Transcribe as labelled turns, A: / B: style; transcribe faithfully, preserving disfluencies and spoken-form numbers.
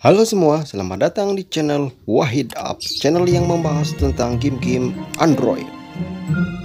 A: Halo semua, selamat datang di channel Wahid Up, channel yang membahas tentang game-game Android.